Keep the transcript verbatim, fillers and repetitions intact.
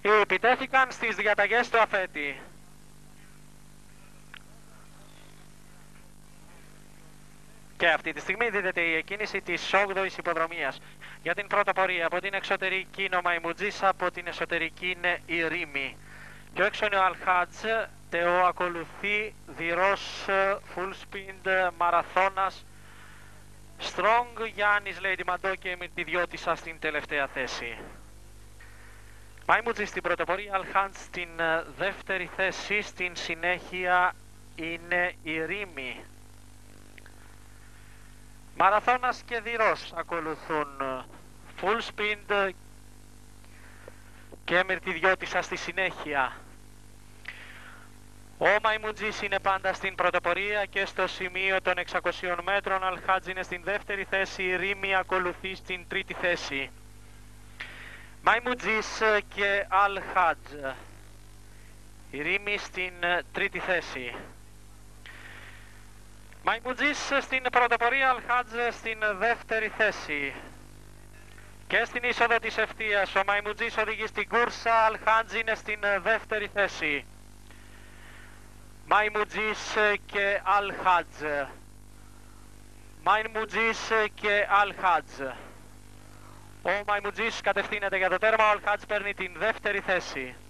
Επιτέθηκαν στις διαταγές του αφέτη. Και αυτή τη στιγμή δίδεται η εκκίνηση της όγδοης υποδρομίας. Για την πρωτοπορία από την εξωτερική είναι ο Μαϊμουτζής, από την εσωτερική είναι η Ρήμη. Πιο έξω είναι ο Αλχάτζ, Τεό ακολουθεί, Δυρός, Full Speed, Μαραθώνας, Strong, Γιάννης, Lady Μαντό και με τη Διώτισσα στην τελευταία θέση. Μαϊμουτζή στην πρωτοπορία, Αλχάτζ στην δεύτερη θέση, στην συνέχεια είναι η Ρήμη. Μαραθώνας και Δυρός ακολουθούν, Full Speed και με τη Διώτισσα στη συνέχεια. Ο Μαϊμουτζής είναι πάντα στην πρωτοπορία και στο σημείο των εξακοσίων μέτρων. Αλχάτζ είναι στην δεύτερη θέση, η Ρήμη ακολουθεί στην τρίτη θέση. Μαϊμουτζής και Αλχάτζ, η Ρήμη στην τρίτη θέση. Μαϊμουτζής στην πρωτοπορία, Αλχάτζ στην δεύτερη θέση. Και στην είσοδο της ευθείας ο Μαϊμουτζής οδηγεί στην κούρσα, Αλχάτζ είναι στην δεύτερη θέση. Μαϊμουτζής και Αλχάτζ. Μαϊμουτζής και Αλχάτζ. Ο Μαϊμουτζής κατευθύνεται για το τέρμα, ο Αλχάτζ παίρνει την δεύτερη θέση.